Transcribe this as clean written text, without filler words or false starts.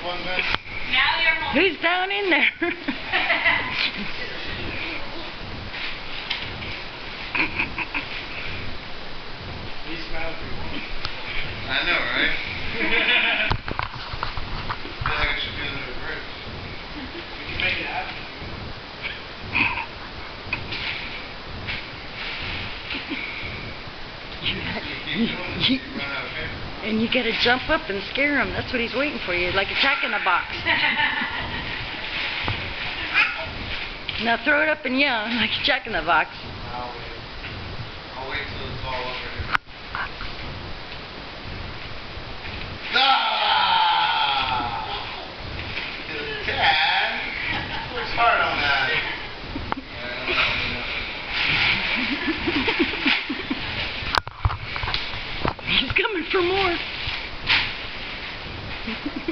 one then? Now you're home. Who's down in there? He smiles for one. I know, right? I feel like it should be in the reverse. We can make it happen. And you gotta jump up and scare him. That's what he's waiting for you, like a Jack in the Box. Now throw it up and yell like a Jack in the Box. I'll wait till it's all over here. Ah! Good cat. Works hard on that. He's coming for more.